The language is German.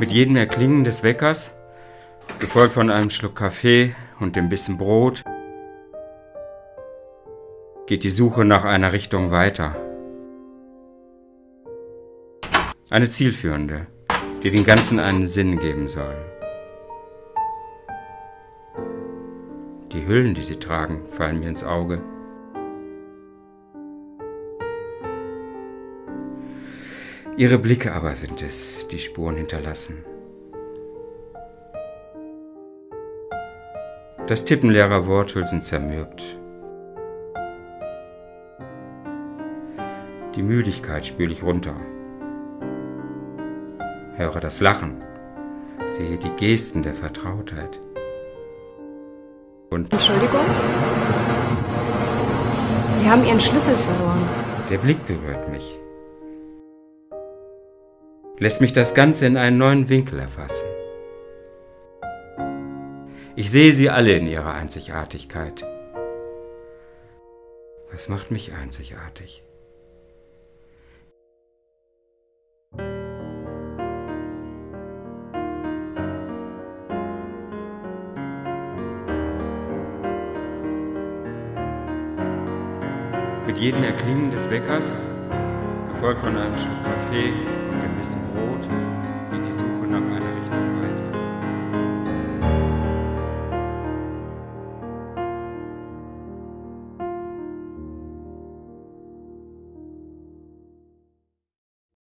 Mit jedem Erklingen des Weckers, gefolgt von einem Schluck Kaffee und dem Bissen Brot, geht die Suche nach einer Richtung weiter. Eine zielführende, die dem Ganzen einen Sinn geben soll. Die Hüllen, die sie tragen, fallen mir ins Auge. Ihre Blicke aber sind es, die Spuren hinterlassen. Das Tippen leerer Worthülsen zermürbt. Die Müdigkeit spüle ich runter. Höre das Lachen, sehe die Gesten der Vertrautheit. Und Entschuldigung? Sie haben Ihren Schlüssel verloren. Der Blick berührt mich. Lässt mich das Ganze in einen neuen Winkel erfassen. Ich sehe sie alle in ihrer Einzigartigkeit. Was macht mich einzigartig? Mit jedem Erklingen des Weckers, gefolgt von einem Schluck Kaffee und dem Bissen Brot, geht die Suche nach